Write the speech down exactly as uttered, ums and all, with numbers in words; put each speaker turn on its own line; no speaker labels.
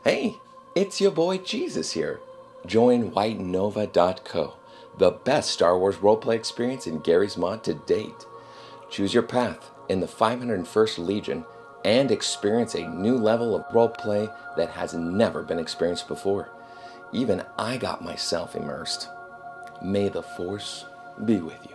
Hey, it's your boy Jesus here. Join Whitenova dot co, the best Star Wars roleplay experience in Gary's Mod to date. Choose your path in the five hundred first Legion and experience a new level of roleplay that has never been experienced before. Even I got myself immersed. May the Force be with you.